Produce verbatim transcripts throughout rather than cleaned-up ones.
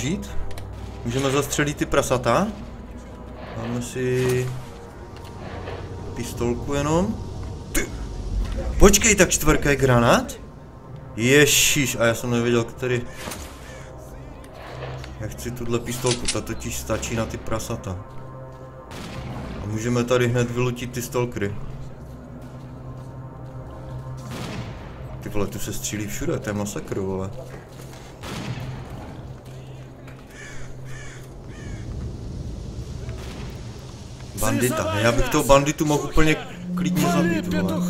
žít. Můžeme zastřelit ty prasata. Máme si pistolku jenom. Ty. Počkej, tak čtvrka je granát? Ježiš, a já jsem nevěděl, který. Já chci tuhle pistolku, ta totiž stačí na ty prasata. A můžeme tady hned vylutit ty stalkery. Ty vole, tu se střílí všude, to je masakr, vole. Bandita, já bych toho banditu mohl úplně klidně zabít, vole.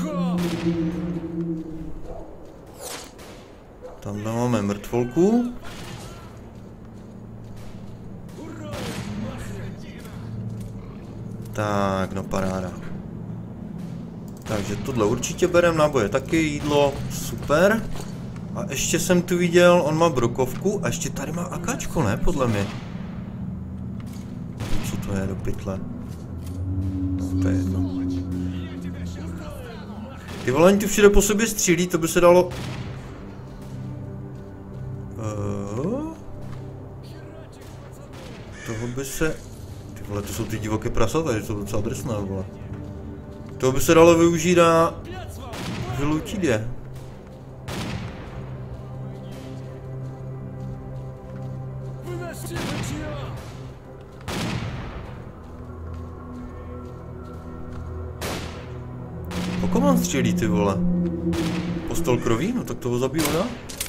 Tamhle máme mrtvolku. Tak, no paráda. Takže tohle určitě berem, náboje taky, jídlo, super. A ještě jsem tu viděl, on má brokovku a ještě tady má akáčko, ne, podle mě. Co to je do pytle? No, to je jedno. Ty vole, oni tu všude po sobě střílí, to by se dalo... Uh... Toho by se... Ty vole, to jsou ty divoké prasata, že jsou docela drsné, vole. Toho by se dalo využít a... vylutit je. Po kom on střílí, ty vole? Po stalkerovi? No tak toho zabiju, já?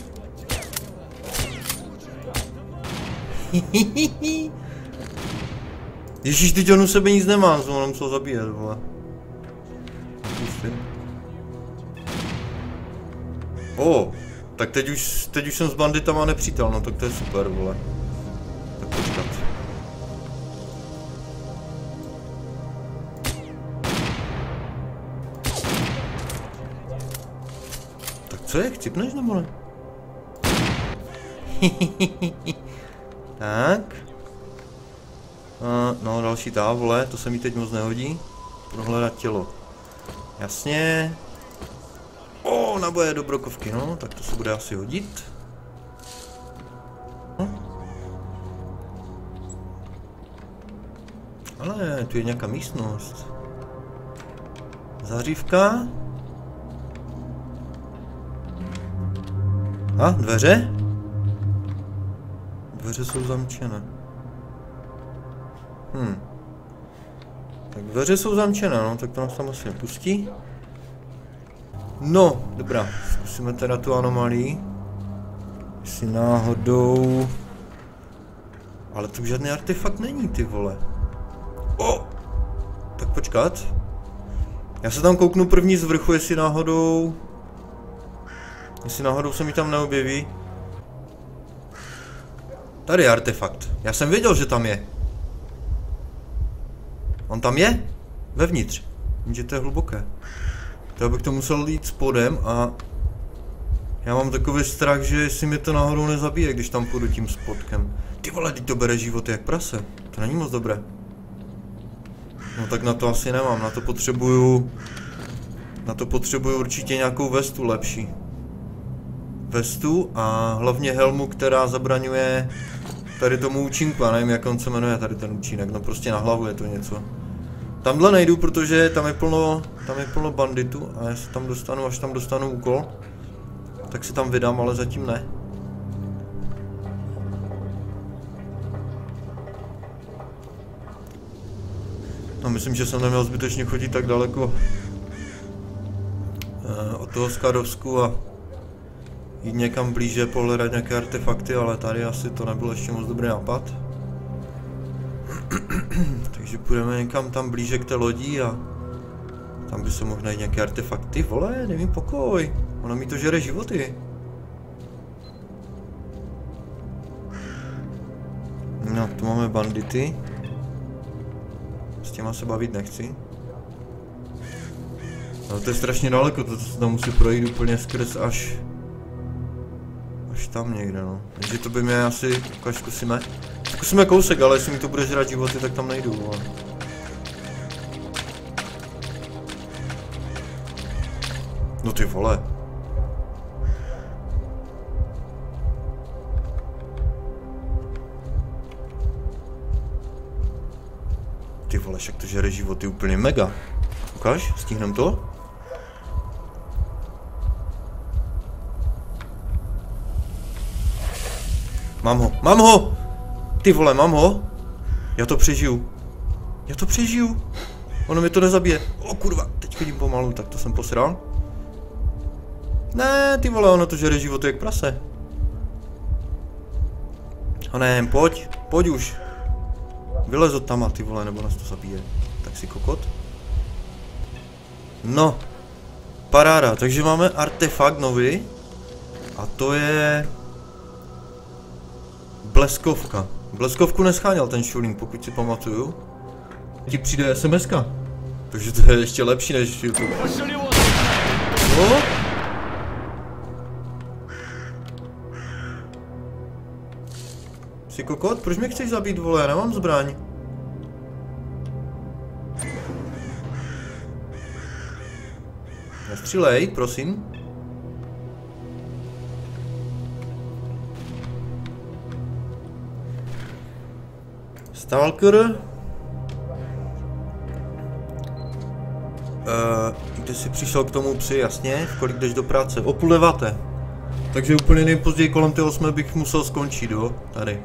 Ježíš, teď on u sebe nic nemá, on nám musel zabíjet, vole. O, tak teď už, teď už jsem s banditama nepřítel, no tak to je super, vole. Tak počkat. Tak co je, chcipneš nebo ne? Tak. Uh, no, další tá, vole, to se mi teď moc nehodí. Prohledat tělo. Jasně. O, naboje do brokovky, no, tak to se bude asi hodit. No. Ale tu je nějaká místnost. Zářivka. A, dveře? Dveře jsou zamčené. Hm. Tak dveře jsou zamčené, no, tak to nás tam asi nepustí. No, dobrá, zkusíme teda tu anomalii. Jestli náhodou... Ale tu žádný artefakt není, ty vole. O! Tak počkat. Já se tam kouknu první z vrchu, jestli náhodou... Jestli náhodou se mi tam neobjeví. Tady je artefakt. Já jsem věděl, že tam je. On tam je? Vevnitř. Jenže to je hluboké. To bych to musel jít spodem a... Já mám takový strach, že si mi to náhodou nezabije, když tam půjdu tím spodkem. Ty vole, teď to bere životy jak prase. To není moc dobré. No tak na to asi nemám, na to potřebuju... Na to potřebuju určitě nějakou vestu lepší. Vestu a hlavně helmu, která zabraňuje tady tomu účinku, a nevím, jak on se jmenuje tady ten účinek, no prostě na hlavu je to něco. Tamhle nejdu, protože tam je plno, tam je plno banditů a já se tam dostanu, až tam dostanu úkol, tak se tam vydám, ale zatím ne. No myslím, že jsem neměl zbytečně chodit tak daleko e, od toho Skadovsku a jít někam blíže pohledat nějaké artefakty, ale tady asi to nebyl ještě moc dobrý nápad. Takže půjdeme někam tam blíže k té lodi a tam by se mohly najít nějaké artefakty. Vole, nevím, pokoj. Ono mi to žere životy. No, tu máme bandity. S těma se bavit nechci. No, to je strašně daleko, to se tam musí projít úplně skrz až... Až tam někde, no. Takže to by mě asi... Ukaž, zkusíme. Zkusíme kousek, ale jestli mi to bude žrat životy, tak tam nejdu, vole. No ty vole. Ty vole, však to žere životy úplně mega. Ukáž, stihnem to? Mám ho, mám ho! Ty vole, mám ho! Já to přežiju. Já to přežiju. Ono mi to nezabije. O kurva, teď chodím pomalu, tak to jsem posral. Ne, ty vole, ono to žere životy jak prase. A ne, pojď, pojď už. Vylez od tama, ty vole, nebo nás to zabije. Tak si kokot. No. Paráda, takže máme artefakt nový. A to je... Bleskovka. Bleskovku nescháněl ten šulín, pokud si pamatuju. Ti přijde SMSka. Takže to je ještě lepší než YouTube. No? Jsi kokot? Proč mě chceš zabít, vole? Já nemám zbraň. Nestřílej, prosím. Stalker. Uh, kde jsi přišel k tomu psi, jasně? Kolik jdeš do práce? O půl deváté. Takže úplně nejpozději kolem té osmé bych musel skončit, jo? Tady.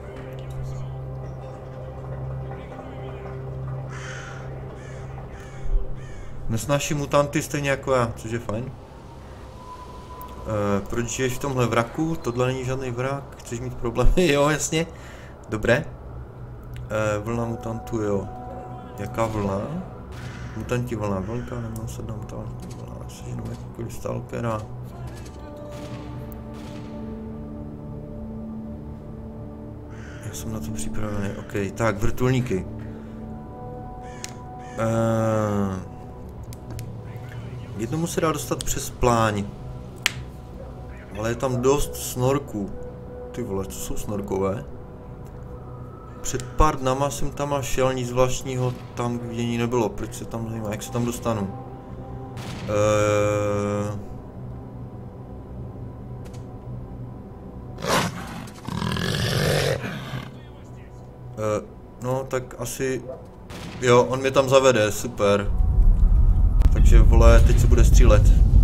Nesnáší mutanty stejně jako já, což je fajn. Uh, proč žiješ v tomhle vraku? Tohle není žádný vrak, chceš mít problémy? Jo, jasně. Dobré. Uh, vlna mutantů, jo. Jaká vlna? Mutanti vlna, velká nebo sedna mutantů vlna, seženu jakýkoliv stalkera. Já jsem na to připravený, ok, tak vrtulníky. Uh, jednomu se dá dostat přes pláň. Ale je tam dost snorků. Ty vole, co jsou snorkové? Před pár dnama jsem tam šel, nic zvláštního tam k vidění nebylo. Proč se tam zajímá, jak se tam dostanu? Eee... Eee, no tak asi... Jo, on mě tam zavede, super. Takže vole, teď se bude střílet.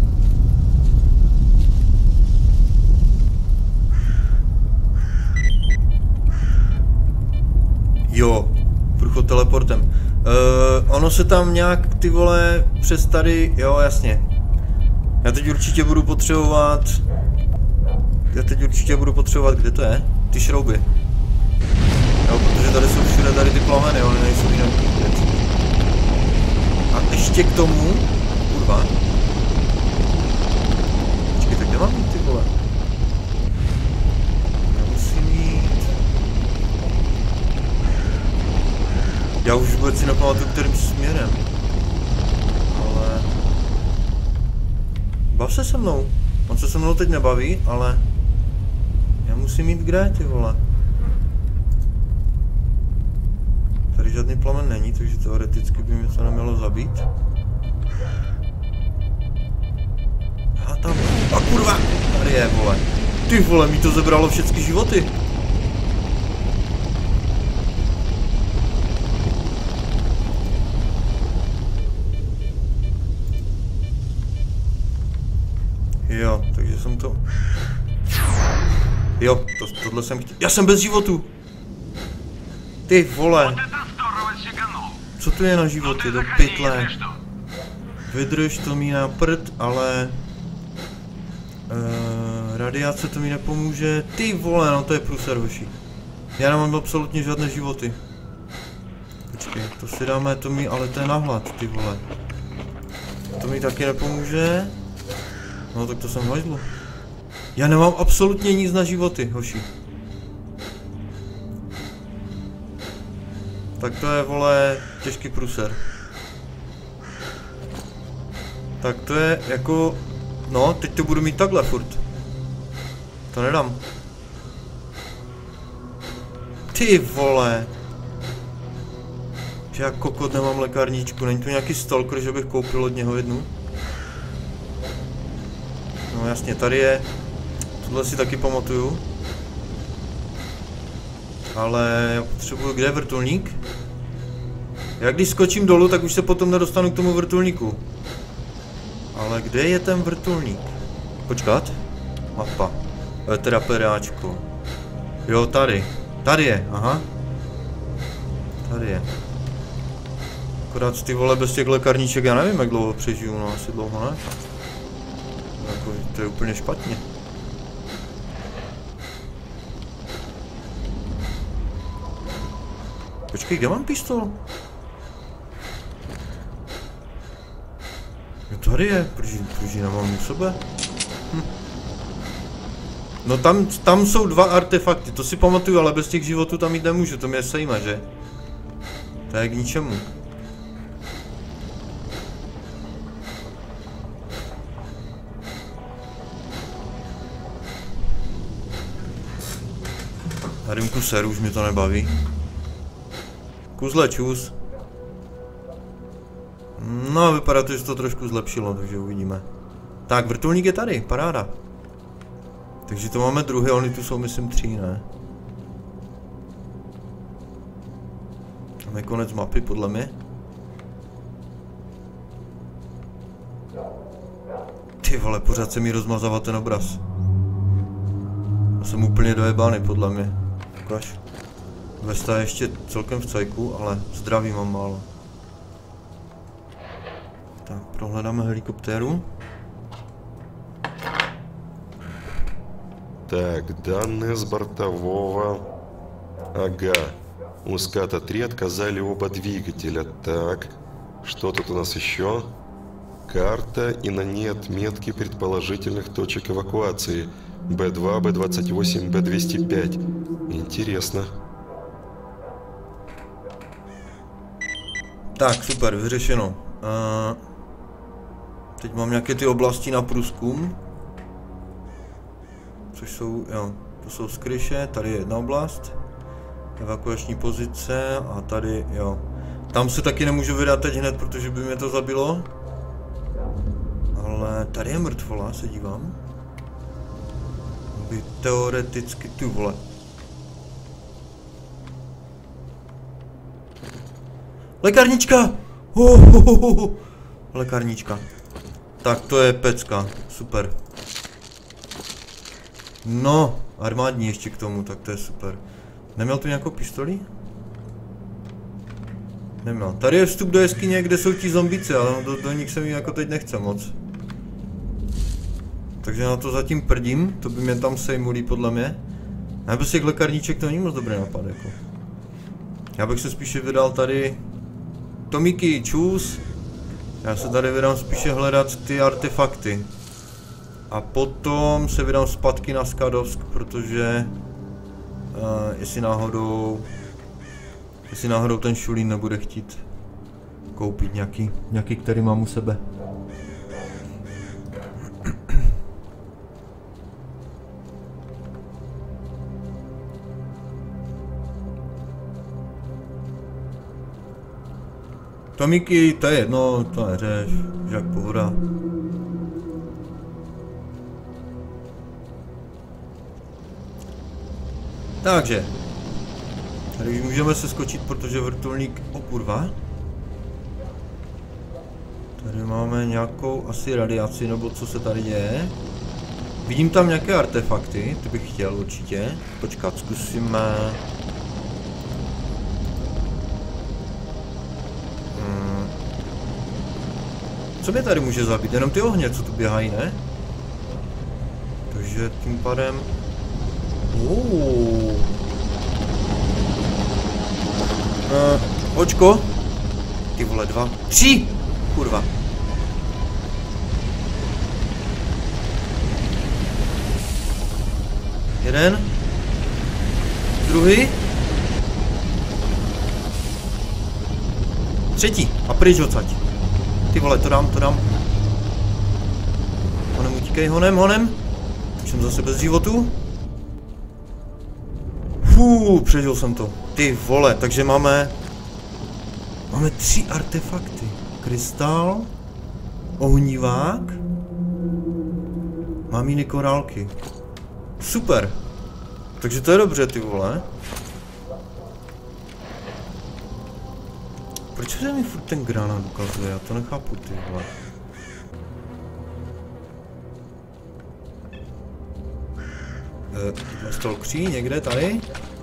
Jo, průchod teleportem. Uh, ono se tam nějak, ty vole, přes tady, jo, jasně. Já teď určitě budu potřebovat... Já teď určitě budu potřebovat, kde to je? Ty šrouby. Jo, protože tady jsou všude tady ty plameny, oni nejsou jinak vidět. A ještě k tomu... Kurva. Počkej, tak kde mám mít, ty vole? Já musím mít... Já už vůbec si nepamatuju, kterým směrem. Ale... Bav se se mnou. On se se mnou teď nebaví, ale... Já musím jít kde, ty vole? Tady žádný plamen není, takže teoreticky by mě to nemělo zabít. A tam... A kurva! Tady je, vole. Ty vole, mi to zebralo všechny životy. Jo, takže jsem to... Jo, to, tohle jsem chtěl... Já jsem bez životu! Ty vole! Co to je na životy, do pytle? Vydrž, to mi na prd, ale... Uh, radiace to mi nepomůže. Ty vole, no to je průser, hoši. Já nemám absolutně žádné životy. Počkej, to si dáme, to mi, ale to je nahlad, ty vole. To mi taky nepomůže. No tak to jsem hajzlu. Já nemám absolutně nic na životy, hoši. Tak to je, vole, těžký průser. Tak to je jako... No, teď to budu mít takhle furt. To nedám. Ty vole. Že já kokot nemám lékárničku, není to nějaký stalker, že bych koupil od něho jednu? No jasně, tady je... Tohle si taky pamatuju. Ale já potřebuju, kde je vrtulník? Jak když skočím dolů, tak už se potom nedostanu k tomu vrtulníku. Ale kde je ten vrtulník? Počkat. Mapa. E, teda peráčko. Jo, tady. Tady je, aha. Tady je. Akorát ty vole bez těch lékarníček, já nevím, jak dlouho přežiju, no asi dlouho ne. Jako, to je úplně špatně. Počkej, kde mám pistol? Jo, tady je, proč, proč ji nemám u sebe? Hm. No tam, tam jsou dva artefakty, to si pamatuju, ale bez těch životů tam jít nemůžu, to mě sejme, že? To je k ničemu. Na rýmku seru, už mě to nebaví. Kuzle čus. No, vypadá to, že se to trošku zlepšilo, takže uvidíme. Tak, vrtulník je tady, paráda. Takže to máme druhé, oni tu jsou, myslím, tři, ne? Tam je konec mapy, podle mě. Ty vole, pořád se mi rozmazává ten obraz. Já jsem úplně dojebány, podle mě. Ukaž. Vesta je ještě celkem v cajku, ale zdraví mám málo. Tak, prohledáme helikoptéru. Так, данные с бортового... Ага. У ската три отказали оба двигателя. Так, что тут у нас еще? Карта, и на ней отметки предположительных точек эвакуации. Б два, Б двадцать восемь, Б двести пять. Интересно. Tak, super, vyřešeno. Uh, teď mám nějaké ty oblasti na průzkum. Což jsou, jo, to jsou skryše, tady je jedna oblast. Evakuační pozice a tady, jo. Tam se taky nemůžu vydat teď hned, protože by mě to zabilo. Ale tady je mrtvola, se dívám. By teoreticky, ty vole. Lékárnička! Oh, oh, oh, oh. Lékárnička. Tak to je pecka, super. No, armádní ještě k tomu, tak to je super. Neměl tu nějakou pistoli? Neměl. Tady je vstup do jeskyně, kde jsou ti zombici, ale do, do nich se mi jako teď nechce moc. Takže na to zatím prdím, to by mě tam sejmulí podle mě. A bez těch lékárníček to není moc dobrý nápad, jako. Já bych se spíše vydal tady... Tomíky, čus. Já se tady vydám spíše hledat ty artefakty. A potom se vydám zpátky na Skadovsk, protože... Uh, jestli náhodou... Jestli náhodou ten Šulín nebude chtít koupit nějaký, nějaký, který mám u sebe. Tomíky, to je jedno, to neřeš, žák pohoda. Takže. Tady už můžeme se skočit, protože vrtulník... O kurva. Tady máme nějakou asi radiaci, nebo co se tady děje. Vidím tam nějaké artefakty, ty bych chtěl určitě. Počkat, zkusíme... Hmm. Co mě tady může zabít? Jenom ty ohně, co tu běhají, ne? Takže tím pádem... Uh. Uh, očko. Ty vole, dva. Tři! Kurva. Jeden. Druhý. Třetí. A pryč odsaď. Ty vole, to dám, to dám. Honem utíkej, honem, honem. Už jsem zase bez životu. Fuu, přežil jsem to. Ty vole, takže máme... Máme tři artefakty. Krystal, ohnívák, mám jiné korálky. Super. Takže to je dobře, ty vole. Proč se mi furt ten granát ukazuje? Já to nechápu, ty vole. E, Stalkří někde tady?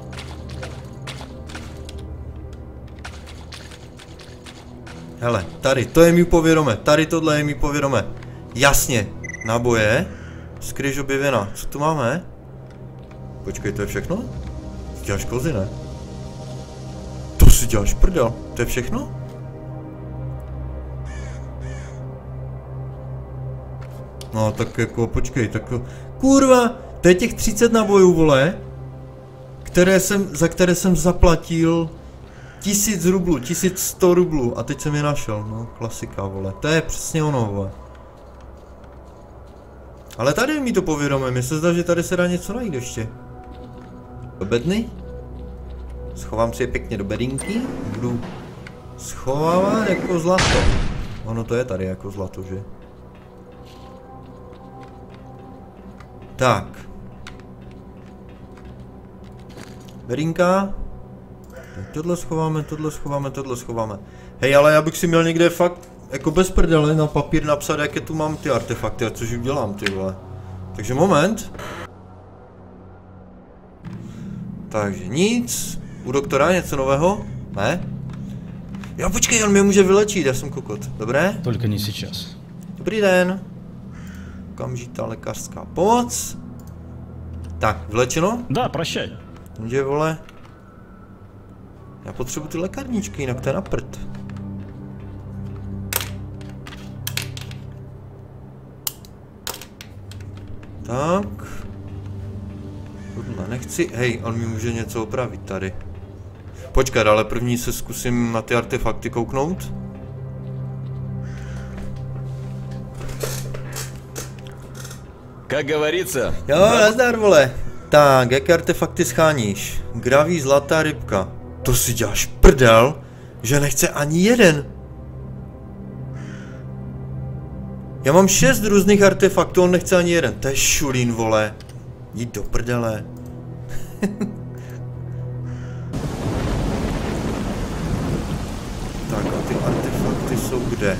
Hele, tady, to je mi povědomé, tady tohle je mi povědomé. Jasně, náboje, skryž objevená, co tu máme? Počkej, to je všechno? Ty děláš kozy, ne? To si děláš prdel, to je všechno? No tak jako, počkej, tak kurva, to je těch třicet nábojů, vole, které jsem, za které jsem zaplatil tisíc rublů, tisíc sto rublů a teď jsem je našel, no, klasika, vole, to je přesně ono, vole. Ale tady mi to povědomé, mi se zdá, že tady se dá něco najít ještě. Do bedny? Schovám si je pěkně do bedinky, budu schovávat jako zlato. Ono to je tady jako zlato, že? Tak. Bedinka. Tohle schováme, tohle schováme, tohle schováme. Hej, ale já bych si měl někde fakt jako bez prdele na papír napsat, jaké tu mám ty artefakty a což udělám, ty vole. Takže moment. Takže nic. U doktora něco nového? Ne? Jo, počkej, on mě může vylečit, já jsem kokot. Dobré? Только не сейчас. Dobrý den. Okamžitá lékařská pomoc. Tak, vylečeno? Да, прощай. Jenže, vole. Já potřebuji ty lékárničky, jinak to je na prd. Tak. Tohle nechci. Hej, on mi může něco opravit tady. Počkat, ale první se zkusím na ty artefakty kouknout. Как говорится. Jo, nazdar, vole. Tak, jaké artefakty scháníš? Graví zlatá rybka. To si děláš prdel, že nechce ani jeden. Já mám šest různých artefaktů, on nechce ani jeden. To je šulín, vole. Jít do prdele. Tak a ty artefakty jsou kde?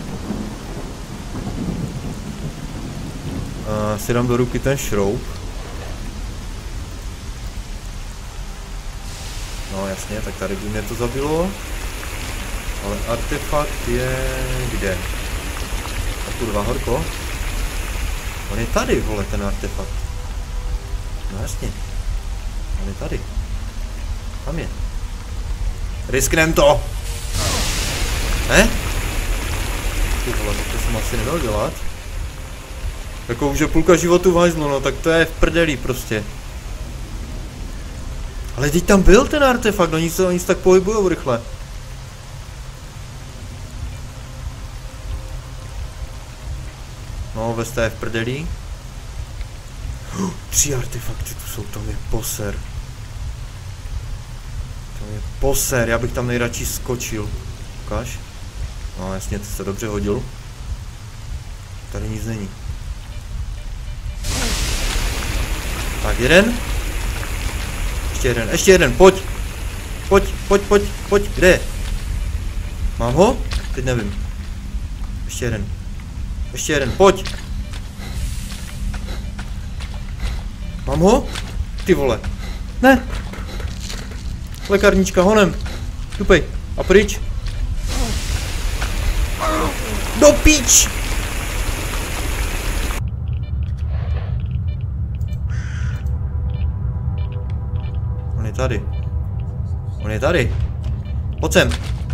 A si dám do ruky ten šroub. No jasně, tak tady by mě to zabilo. Ale artefakt je kde? A kurva, horko. On je tady, vole, ten artefakt. No jasně. On je tady. Tam je. Risknem to! Ne? Ty vole, to jsem asi neměl dělat. Jako už je půlka životu v hajzlu, no tak to je v prdelí prostě. Ale teď tam byl ten artefakt, oni se, oni se tak pohybujou rychle. No, vesta je v prdelí. Oh, tři artefakty tu jsou, tam je poser. Tam je poser, já bych tam nejradši skočil. Ukáž? No jasně, to se dobře hodil. Tady nic není. Tak, jeden. Ještě jeden, ještě jeden, pojď. Pojď, pojď, pojď, pojď, kde je? Mám ho? Teď nevím. Ještě jeden. Ještě jeden, pojď. Mám ho? Ty vole. Ne. Lékárnička, honem. Tupej. A pryč. Do píč. On je tady. On je tady. Pojď sem.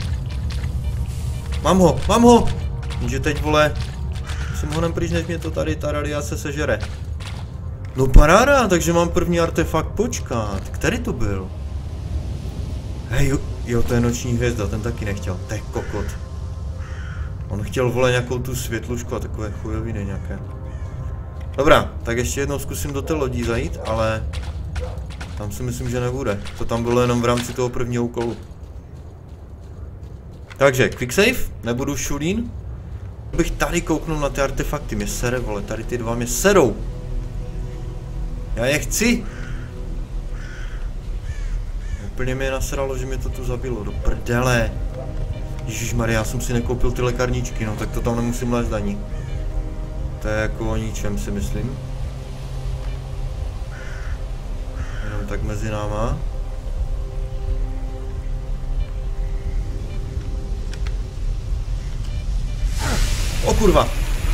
Mám ho, mám ho. Jenže teď, vole, jsem honem pryč, než mě to tady ta radiace sežere. No paráda, takže mám první artefakt, počkat. Který to byl? Hej, jo, jo, to je noční hvězda, ten taky nechtěl. To je kokot. On chtěl, vole, nějakou tu světlušku a takové chujoviny nějaké. Dobrá, tak ještě jednou zkusím do té lodí zajít, ale tam si myslím, že nebude. To tam bylo jenom v rámci toho prvního úkolu. Takže, quick save, nebudu šulín. Bych tady kouknul na ty artefakty, mě sere, vole, tady ty dva mě serou. Já je chci. Úplně mě nasralo, že mi to tu zabilo, do prdele. Ježišmarja, já jsem si nekoupil ty lékárničky, no tak to tam nemusím lézt ani. To je jako o ničem, si myslím. Jenom tak mezi náma. O kurva!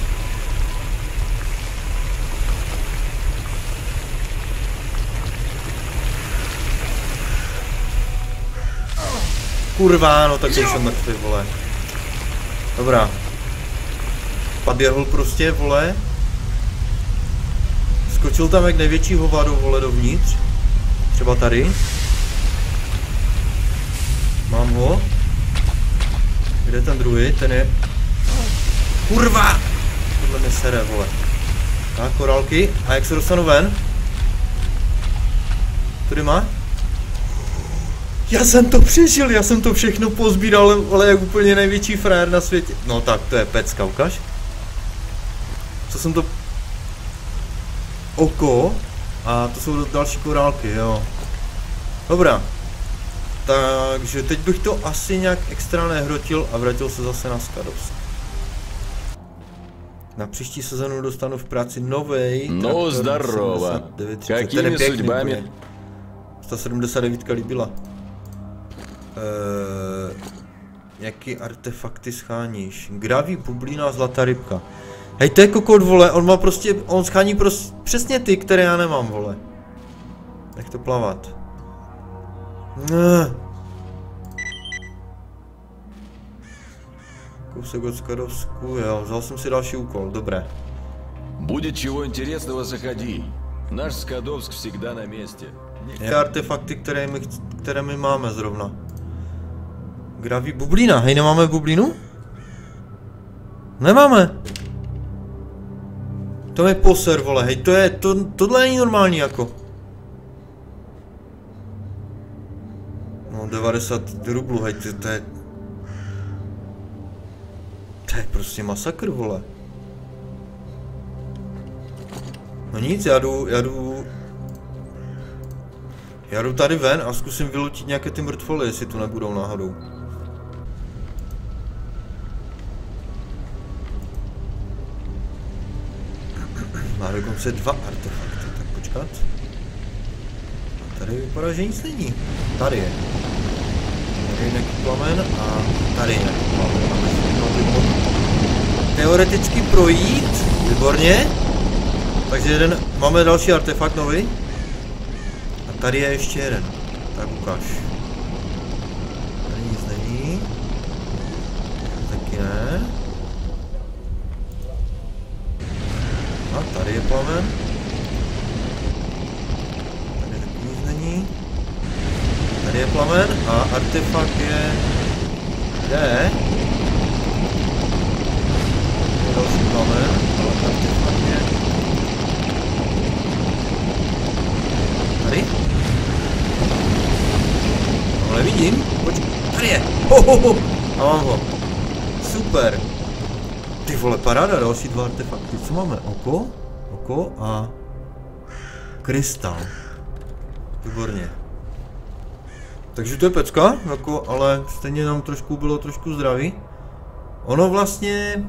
Kurva, no tak už jsem mrtvý, vole. Dobrá. Poběhl prostě, vole. Skočil tam jak největší hovado, vole, dovnitř. Třeba tady. Mám ho. Kde je ten druhý? Ten je... Kurva! Tohle mě sere, vole. Tak, korálky. A jak se dostanu ven? Tudy má? Já jsem to přežil, já jsem to všechno pozbíral, ale jak úplně největší frajer na světě. No tak, to je pecka, ukaž. Co jsem to... Oko. A to jsou další korálky, jo. Dobrá. Takže teď bych to asi nějak extra nehrotil a vrátil se zase na Skadovsk. Na příští sezonu dostanu v práci novej. No, zdarova. Jakými судьбами? sto sedmdesát devět líbila. Eee, jaký artefakty scháníš? Graví, bublina, zlatá rybka. Hej, to je kokot, vole, on má prostě, on schání prostě přesně ty, které já nemám, vole. Jak to plavat? Ne. Kousek od Skadovsku, jo, vzal jsem si další úkol, dobré. Будет чего интересного, заходи. Наш Скадовск всегда на месте. Jaké artefakty, které my, které my máme zrovna? Graví bublina, hej, nemáme bublinu? Nemáme. To je poser, vole, hej, to je, to, tohle není normální jako. No, devadesát rublů, hej, to, to je... To je prostě masakr, vole. No nic, já jdu, já jdu... Já jdu tady ven a zkusím vylutit nějaké ty mrtvoly, jestli tu nebudou náhodou. Má dokonce dva artefakty, tak počkat. A tady vypadá, že nic není. Tady je. Tady je nějaký plamen a tady je nějaký plamen. Teoreticky projít, výborně. Takže jeden, máme další artefakt nový. A tady je ještě jeden. Tak ukáž. Tady nic není. Taky ne. A tady je plamen. Tady taky nic není. Tady je plamen a artefakt je... Kde? Další plamen, ale artefakt je... Tady? No, nevidím. Počkej, tady je. Ho, ho, ho. A mám ho. Super. Ty vole, paráda, další dva artefakty. Co máme? Oko, oko a krystal. Výborně. Takže to je pecka, jako, ale stejně nám trošku bylo trošku zdraví. Ono vlastně...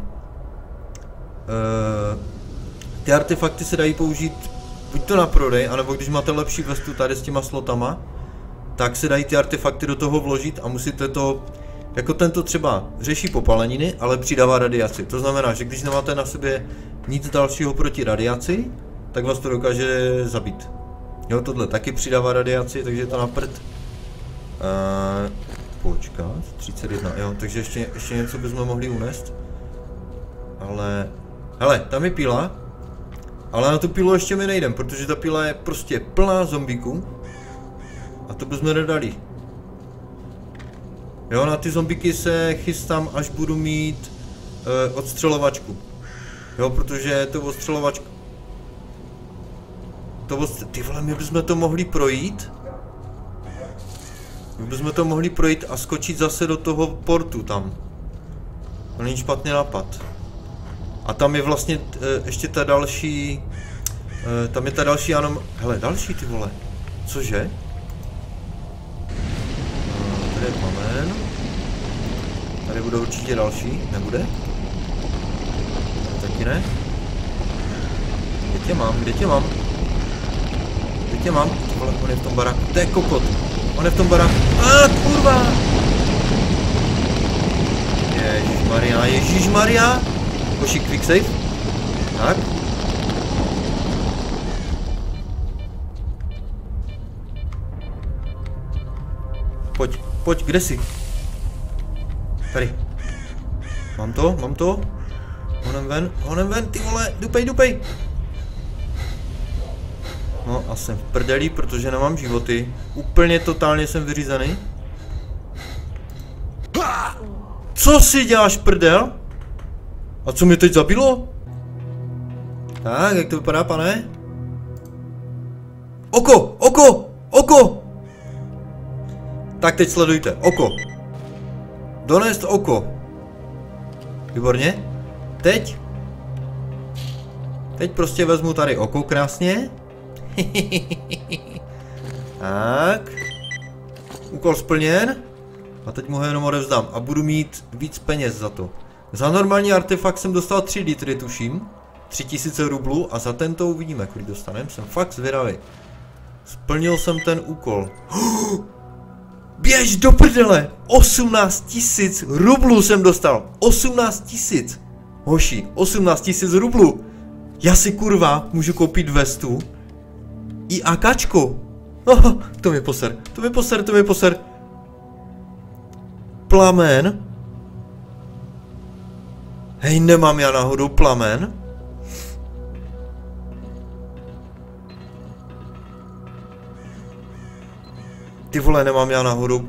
Uh, ty artefakty se dají použít buď to na prodej, anebo když máte lepší vestu tady s těma slotama, tak se dají ty artefakty do toho vložit a musíte to... Jako tento třeba řeší popaleniny, ale přidává radiaci. To znamená, že když nemáte na sobě nic dalšího proti radiaci, tak vás to dokáže zabít. Jo, tohle taky přidává radiaci, takže je to na prd. Uh, počkat, třicet jedna, jo, takže ještě, ještě něco bychom mohli unést. Ale, hele, tam je píla, ale na tu pílu ještě my nejdem, protože ta píla je prostě plná zombíků. A to bychom nedali. Jo, na ty zombíky se chystám, až budu mít uh, odstřelovačku. Jo, protože to odstřelovačku... To odstřel... Ty vole, my bychom to mohli projít. My bychom to mohli projít a skočit zase do toho portu tam. To není špatný nápad. A tam je vlastně uh, ještě ta další... Uh, tam je ta další anom... Hele, další ty vole. Cože? Uh, tady je plamen. Tady bude určitě další, nebude? Taky ne? Kde tě mám, kde tě mám? Kde tě mám? Vole, on je v tom baráku, to je kokot. On je v tom baráku, a kurva! Ježišmarja, ježišmarja! Koši quick save. Tak. Pojď, pojď, kde jsi? Tady. Mám to, mám to. Honem ven, honem ven, ty vole, dupej, dupej. No a jsem v prdelí, protože nemám životy. Úplně totálně jsem vyřízený. Co si děláš, prdel? A co mě teď zabilo? Tak, jak to vypadá, pane? Oko, oko, oko! Tak teď sledujte, oko. Donést oko. Výborně. Teď. Teď prostě vezmu tady oko krásně. Tak. Úkol splněn. A teď mu ho jenom odevzdám. A budu mít víc peněz za to. Za normální artefakt jsem dostal tři litry, tuším. tři tisíce rublů a za tento uvidíme, kolik dostanem. Jsem fakt zvědavý. Splnil jsem ten úkol. Běž do prdele! osmnáct tisíc rublů jsem dostal. osmnáct tisíc. Hoši, osmnáct tisíc rublů. Já si kurva můžu koupit vestu. I AKčko. Oh, to mi poser, to mi poser, to mi poser. Plamen. Hej, nemám já náhodou plamen? Ty vole, nemám já náhodou...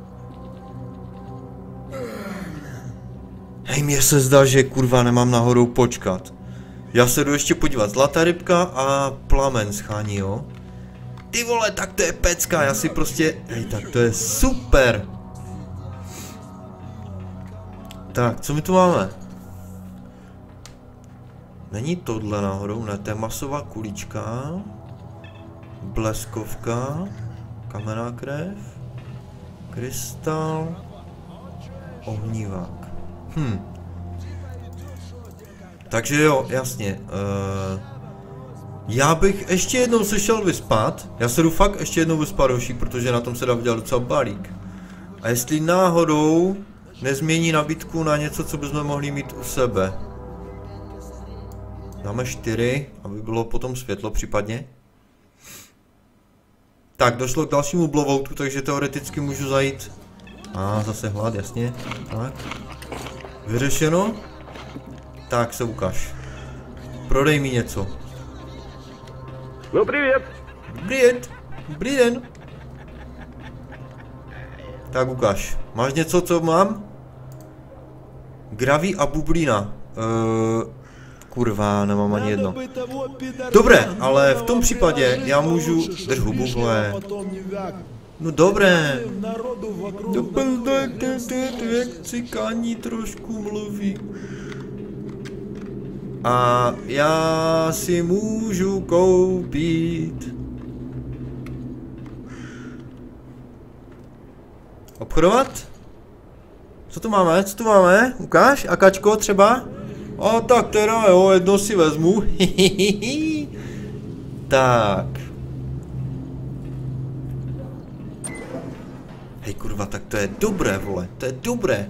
Hej, mně se zdá, že kurva nemám náhodou počkat. Já se jdu ještě podívat. Zlatá rybka a plamen schání, jo? Ty vole, tak to je pecka, já si prostě... Hej, tak to je super. Tak, co my tu máme? Není tohle náhodou, ne, to je masová kulička. Bleskovka. Kamenná krev. Krystal. Ohnívák. Hm. Takže jo, jasně. Uh, já bych ještě jednou se šel vyspat. Já se jdu fakt ještě jednou vyspat, hoší, protože na tom se dá udělat docela balík. A jestli náhodou nezmění nabídku na něco, co bychom mohli mít u sebe. Dáme čtyři, aby bylo potom světlo případně. Tak, došlo k dalšímu blovoutu, takže teoreticky můžu zajít. A ah, zase hlad, jasně. Tak. Vyřešeno. Tak se ukáž. Prodej mi něco. No привет. Привет. Dobrý den. Tak ukáž. Máš něco, co mám? Graví a bublina. Uh, kurva, nemám ani jedno. Dobré, ale v tom případě já můžu... Drž hubu, vole. No dobré. Jak cikání trošku mluví. A já si můžu koupit... Obchodovat? Co tu máme? Co tu máme? Ukáž? Akačko třeba? A tak teda jo, jedno si vezmu. Tak. Hej kurva, tak to je dobré, vole. To je dobré.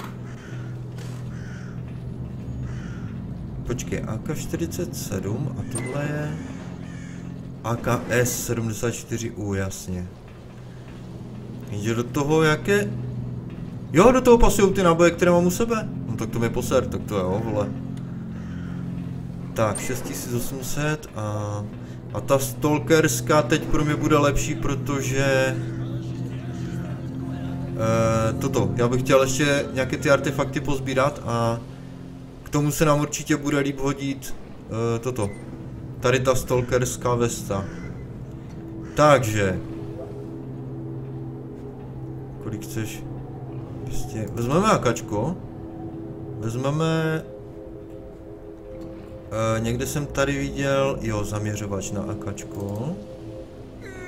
Počkej, A K čtyřicet sedm a tohle je... A K S sedmdesát čtyři U, jasně. Jde do toho jaké... Jo, do toho pasují ty náboje, které mám u sebe. No tak to mi poser, tak to jo, vole. Tak, šest tisíc osm set a... A ta stalkerská teď pro mě bude lepší, protože... E, toto, já bych chtěl ještě nějaké ty artefakty pozbírat a... K tomu se nám určitě bude líp hodit e, toto. Tady ta stalkerská vesta. Takže... Kolik chceš? Prostě, vezmeme AKčko. Vezmeme... E, někde jsem tady viděl, jo, zaměřovač na AKčko.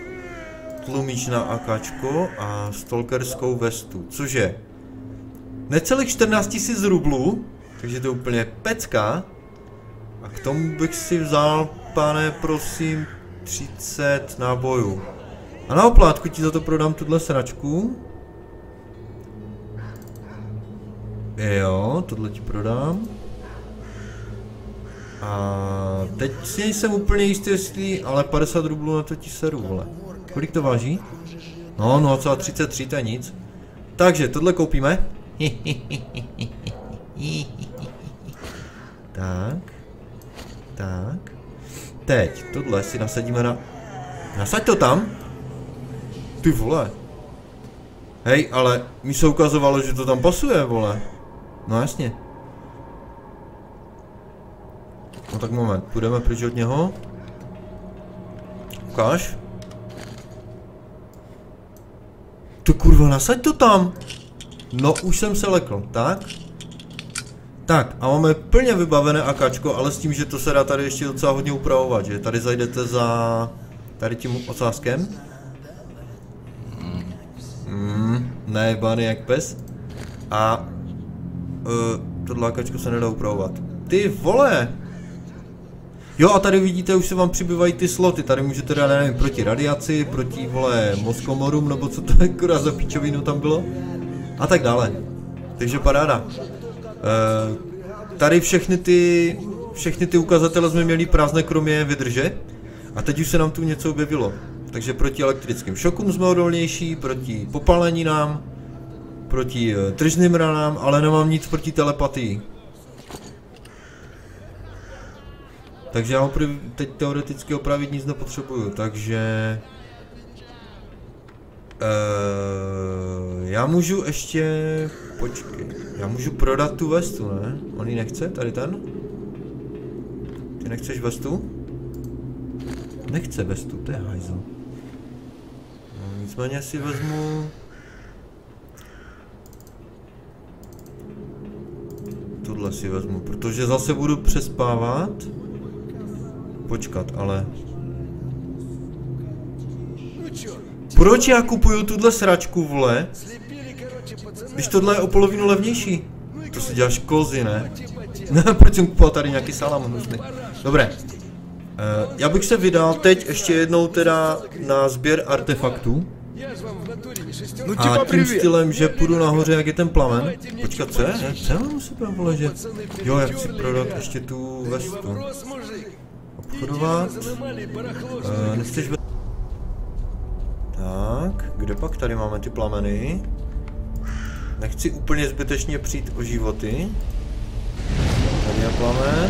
Tlumič na AKčko a stalkerskou vestu, cože? necelých čtrnáct tisíc rublů, takže to je úplně pecka. A k tomu bych si vzal, pane, prosím, třicet nábojů. A na oplátku ti za to prodám tuhle sračku. Jo, tohle ti prodám. A teď si nejsem úplně jistý, jestli, ale padesát rublů na to ti seru, vole. Kolik to váží? No, nula celá třicet tři, to je nic. Takže tohle koupíme. Tak. Tak. Teď tohle si nasadíme na... Nasaď to tam. Ty vole. Hej, ale mi se ukazovalo, že to tam pasuje, vole. No jasně. No tak moment, půjdeme pryč od něho. Ukáž. Ty kurva, nasaď to tam. No, už jsem se lekl, tak. Tak, a máme plně vybavené akačko, ale s tím, že to se dá tady ještě docela hodně upravovat, že? Tady zajdete za... tady tím ocáskem. Mm, ne, bány jak pes. A... Uh, tohle akačko se nedá upravovat. Ty vole! Jo, a tady vidíte, už se vám přibývají ty sloty, tady můžete dát, nevím, proti radiaci, proti, vole, mozkomorům, nebo co to akorát za pičovinu tam bylo. A tak dále. Takže paráda. Uh, tady všechny ty, všechny ty ukazatele jsme měli prázdné, kromě vydrže. A teď už se nám tu něco objevilo. Takže proti elektrickým šokům jsme odolnější, proti popáleninám, proti uh, tržným ranám, ale nemám nic proti telepatii. Takže já teď teoreticky opravit nic nepotřebuju, takže... Uh, já můžu ještě... Počkej, já můžu prodat tu vestu, ne? On ji nechce, tady ten? Ty nechceš vestu? Nechce vestu, to je hajzl. No, nicméně si vezmu... Tohle si vezmu, protože zase budu přespávat. Počkat, ale... Proč já kupuju tuhle sračku, vole? Když tohle je o polovinu levnější. To si děláš kozy, ne? Proč jsem kupoval tady nějaký salám hnusný? Dobré. Uh, já bych se vydal teď ještě jednou teda na sběr artefaktů. A tím stylem, že půjdu nahoře, jak je ten plamen. Počkat, co je? Co mám si tam, vole, že... Jo, já chci prodat ještě tu vestu. Obchodovat. Uh, nechceš ve... Tak, kde pak tady máme ty plameny? Nechci úplně zbytečně přijít o životy. Tady je plamen.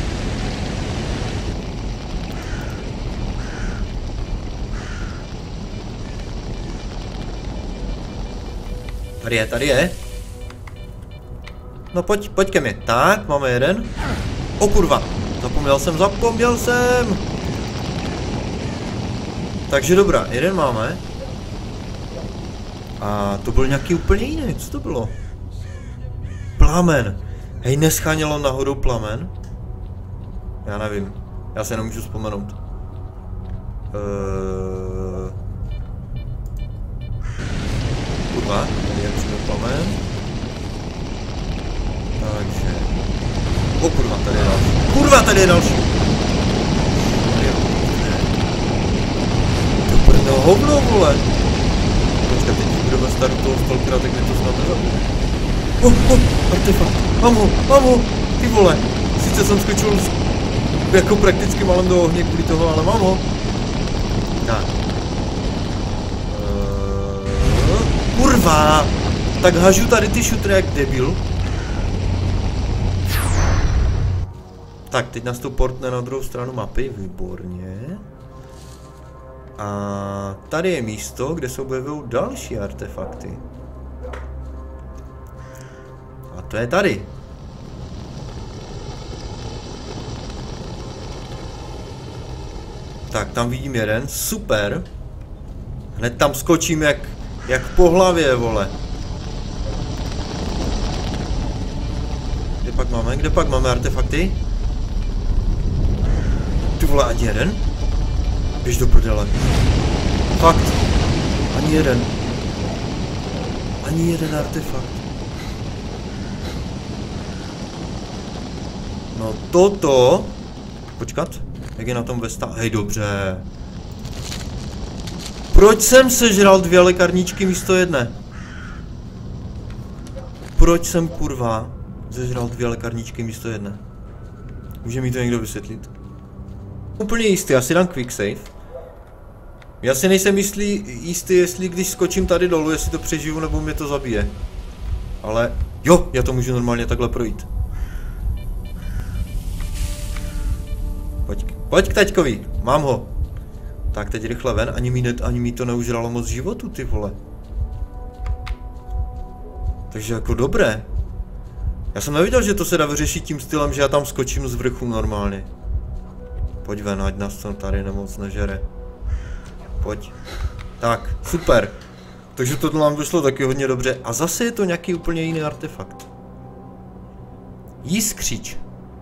Tady je, tady je. No pojď, pojď ke mně. Tak, máme jeden. O kurva, zapomněl jsem, zapomněl jsem. Takže dobrá, jeden máme. A to byl nějaký úplně jiný, co to bylo? Plamen. Hej, neschánělo nahoru plamen? Já nevím, já se nemůžu vzpomenout. Uh... Kurva, tady je přímo plamen. Takže... O kurva, tady je další. Kurva, tady je další. Tady je... To prdel hovno, vole. Počkat, teď budeme startu toho stalkera, tak mi to snad nezabije. Oh, oh, artefakt. Mám ho, mám ho, ty vole. Sice jsem skočil jako prakticky malem do ohně kvůli toho, ale mám ho. Tak. Uh, kurva. Tak hažu tady ty šutry jak debil. Tak, teď nás to portne na druhou stranu mapy, výborně. A tady je místo, kde se objevují další artefakty. A to je tady. Tak, tam vidím jeden, super. Hned tam skočím jak, jak po hlavě, vole. Kde pak máme, kde pak máme artefakty? Ty vole, ani jeden? Běž do prdele. Fakt. Ani jeden. Ani jeden artefakt. No toto... Počkat, jak je na tom Vesta? Hej, dobře. Proč jsem sežral dvě lékárničky místo jedné? Proč jsem kurva sežral dvě lékárničky místo jedné? Může mi to někdo vysvětlit? Úplně jistý, já si dám quick save. Já si nejsem jistý, jistý, jestli když skočím tady dolů, jestli to přežiju nebo mě to zabije. Ale jo, já to můžu normálně takhle projít. Pojď, pojď k taťkovi, mám ho. Tak teď rychle ven, ani mi, ne, ani mi to neužralo moc životu, ty vole. Takže jako dobré. Já jsem neviděl, že to se dá vyřešit tím stylem, že já tam skočím z vrchu normálně. Pojď ven, ať nás to tady nemoc nežere. Pojď. Tak, super. Takže tohle nám vyšlo taky hodně dobře. A zase je to nějaký úplně jiný artefakt. Jiskřič.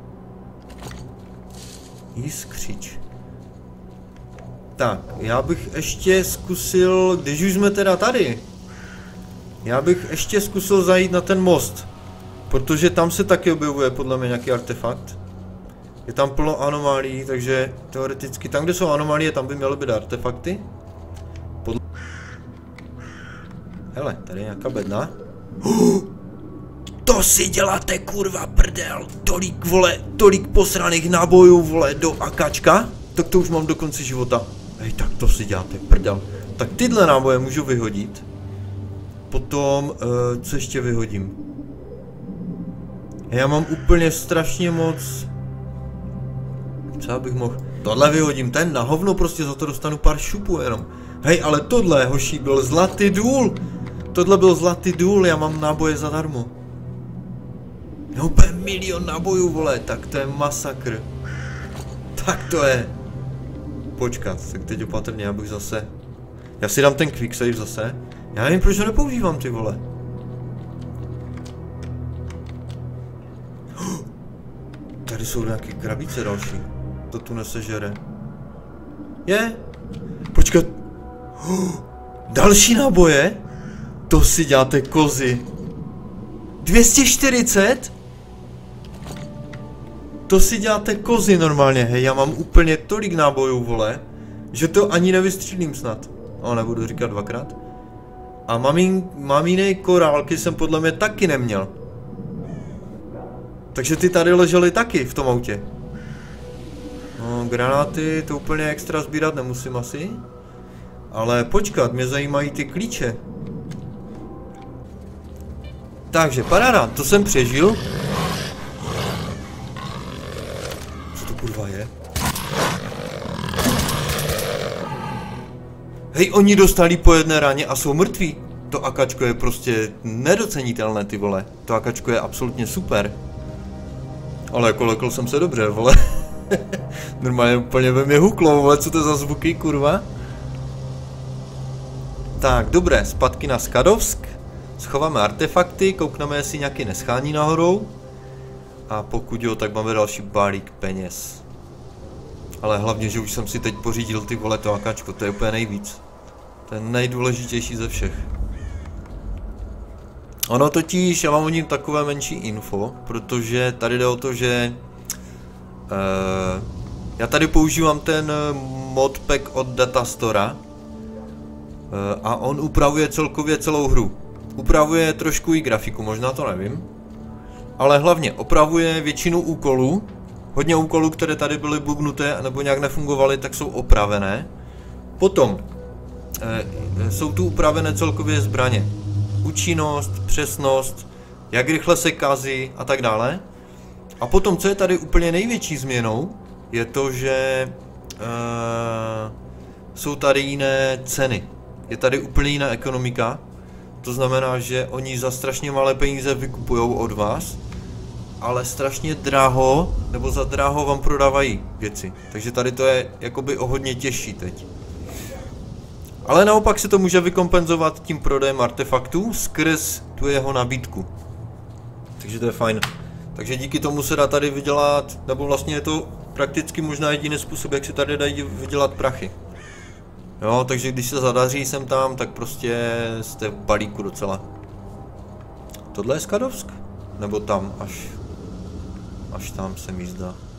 Jiskřič. Tak, já bych ještě zkusil, když už jsme teda tady, já bych ještě zkusil zajít na ten most. Protože tam se taky objevuje podle mě nějaký artefakt. Je tam plno anomálií, takže teoreticky tam, kde jsou anomálie, tam by měly být artefakty. Podle... Hele, tady je nějaká bedna. Uh, to si děláte kurva prdel, tolik vole, tolik posraných nábojů vole do akačka. Tak to už mám do konce života. Hej, tak to si děláte prdel. Tak tyhle náboje můžu vyhodit. Potom, uh, co ještě vyhodím? Já mám úplně strašně moc... Co já bych mohl... Tohle vyhodím, ten na hovno, prostě za to dostanu pár šupů jenom. Hej, ale tohle, hoší, byl zlatý důl. Tohle byl zlatý důl, já mám náboje zadarmo. Já úplně milion nábojů, vole, tak to je masakr. Tak to je. Počkat, tak teď opatrně, já bych zase... Já si dám ten quick save zase. Já nevím, proč ho nepoužívám, ty vole. Tady jsou nějaké krabice další. To tu nesežere. Je? Počkat. Další náboje? To si děláte kozy. dvě stě čtyřicet? To si děláte kozy normálně, hej, já mám úplně tolik nábojů, vole, že to ani nevystřílím snad. No, nebudu říkat dvakrát. A mamín, mamínej korálky jsem podle mě taky neměl. Takže ty tady ležely taky v tom autě. No, granáty to úplně extra sbírat nemusím asi. Ale počkat, mě zajímají ty klíče. Takže paráda, to jsem přežil. Co to kurva je? Hej, oni dostali po jedné ráně a jsou mrtví. To akačko je prostě nedocenitelné, ty vole. To akačko je absolutně super. Ale jako lekl jsem se dobře, vole. Normálně úplně ve mě huklo, vole, co to je za zvuky, kurva. Tak, dobré, zpátky na Skadovsk. Schováme artefakty, koukneme, jestli nějaký neschání nahoru. A pokud jo, tak máme další balík peněz. Ale hlavně, že už jsem si teď pořídil ty vole to akačko, to je úplně nejvíc. To je nejdůležitější ze všech. Ono totiž, já mám o ním takové menší info, protože tady jde o to, že uh, já tady používám ten modpack od Datastora uh, a on upravuje celkově celou hru. Upravuje trošku i grafiku, možná to nevím, ale hlavně opravuje většinu úkolů. Hodně úkolů, které tady byly bugnuté nebo nějak nefungovaly, tak jsou opravené. Potom e, jsou tu upravené celkově zbraně. Účinnost, přesnost, jak rychle se kazí a tak dále. A potom, co je tady úplně největší změnou, je to, že e, jsou tady jiné ceny. Je tady úplně jiná ekonomika. To znamená, že oni za strašně malé peníze vykupujou od vás, ale strašně draho, nebo za draho vám prodávají věci. Takže tady to je jakoby o hodně těžší teď. Ale naopak se to může vykompenzovat tím prodejem artefaktů skrz tu jeho nabídku. Takže to je fajn. Takže díky tomu se dá tady vydělat, nebo vlastně je to prakticky možná jediný způsob, jak se tady dají vydělat prachy. Jo, takže když se zadaří sem tam, tak prostě jste v balíku docela. Tohle je Skadovsk? Nebo tam až? až tam se mi zdá.